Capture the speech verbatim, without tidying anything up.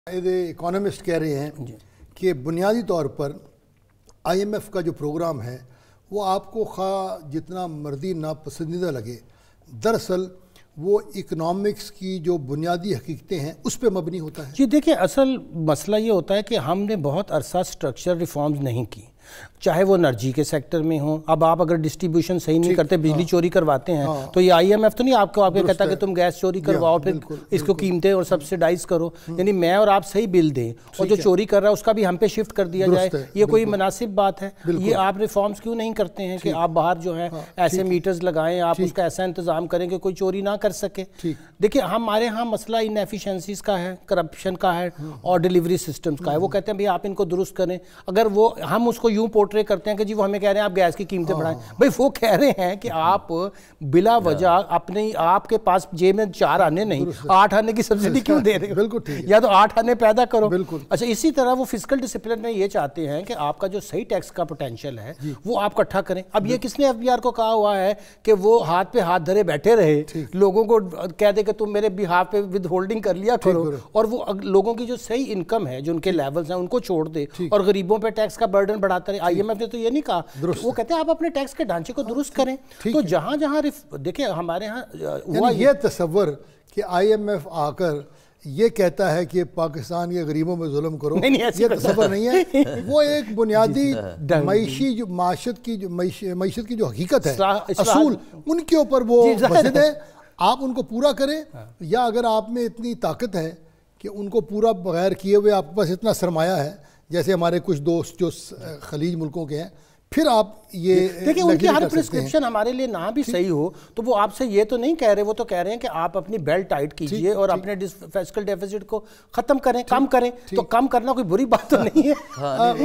Economist कह रहे हैं कि बुनियादी तौर पर आई एम एफ का जो प्रोग्राम है वो आपको खा जितना मर्जी नापसंदीदा लगे, दरअसल वो इकोनॉमिक्स की जो बुनियादी हकीकतें हैं उस पर मबनी होता है। जी देखिए, असल मसला ये होता है कि हमने बहुत अरसा स्ट्रक्चर रिफॉर्म्स नहीं की, चाहे वो एनर्जी के सेक्टर में हो। अब आप अगर डिस्ट्रीब्यूशन सही नहीं करते, बिजली हाँ, चोरी करवाते हैं हाँ, तो ये आई एम एफ तो नहीं आपको आपके कहता कि तुम गैस चोरी करवाओ फिर इसको कीमतें और सब्सिडाइज करो। यानी मैं और आप सही बिल दें और जो चोरी कर रहा है उसका भी हम पे शिफ्ट कर दिया जाए, ये कोई मुनासिब बात है? ये आप रिफॉर्म्स क्यों नहीं करते हैं कि आप बाहर जो है ऐसे मीटर्स लगाएं, आप उसका ऐसा इंतजाम करें कि कोई चोरी ना कर सके। देखिए हमारे यहाँ मसला इनएफिशिएंसीज का है, करप्शन का है और डिलीवरी सिस्टम्स का है। वो कहते हैं भाई आप इनको दुरुस्त करें। अगर वो हम उसको यूं पोर्ट्रे करते हैं कि जी वो हमें कह रहे हैं आप गैस की कीमतें बढ़ाएं, भाई वो कह रहे हैं कि आप बिला वजह अपने आपके पास जेब में चार आने नहीं आठ आने की सब्सिडी क्यों दे रहे हो? बिल्कुल ठीक, या तो आठ आने पैदा करो। बिल्कुल अच्छा, इसी तरह वो फिस्कल डिसिप्लिन में ये चाहते हैं कि आपका जो सही टैक्स का पोटेंशियल है वो आप इकट्ठा करें। अब ये किसने एफ बी आर को कहा हुआ है कि वो हाथ पे हाथ धरे बैठे रहे, लोगों को कह दे कि तुम मेरे बिहाफ पे विद होल्डिंग कर लिया करो, और वो लोगों की जो सही इनकम है, जो उनके लेवल्स हैं, उनको छोड़ दे और गरीबों पे टैक्स का बर्डन बढ़ाता रहे। आई एम एफ ने तो ये नहीं कहा, वो कहते हैं आप अपने टैक्स के ढांचे को दुरुस्त करें। तो जहां जहां देखिए हमारे यहाँ हुआ ये तसव्वुर कि आई एम एफ आकर ये कहता है कि पाकिस्तान के गरीबों में जुल्म करो, नहीं, नहीं, ये तसव्वुर नहीं है। वो एक बुनियादी मईशी जो माशत की जो मईशत की जो हकीकत है, असूल, उनके ऊपर वो मसद है। आप उनको पूरा करें, या अगर आप में इतनी ताकत है कि उनको पूरा बगैर किए हुए आपके पास इतना सरमाया है, जैसे हमारे कुछ दोस्त जो खलीज मुल्कों के हैं, फिर आप ये देखिए उनकी हर प्रिस्क्रिप्शन हमारे लिए ना भी सही हो तो वो आपसे ये तो नहीं कह रहे, वो तो कह रहे हैं कि आप अपनी बेल्ट टाइट कीजिए और अपने फिस्कल डेफिसिट को खत्म करें, कम करें। तो कम करना कोई बुरी बात तो नहीं है।